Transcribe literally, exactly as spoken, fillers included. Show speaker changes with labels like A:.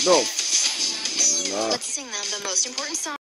A: No. Nah.
B: Let's sing them the most important song.